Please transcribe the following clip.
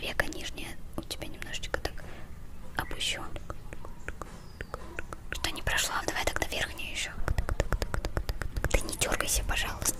века нижняя у тебя немножечко так опущу. Что не прошло? Давай тогда верхнюю еще. Ты не дергайся, пожалуйста.